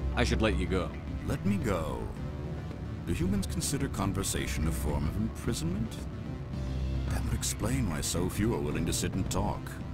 I should let you go. Let me go. Do humans consider conversation a form of imprisonment? That would explain why so few are willing to sit and talk.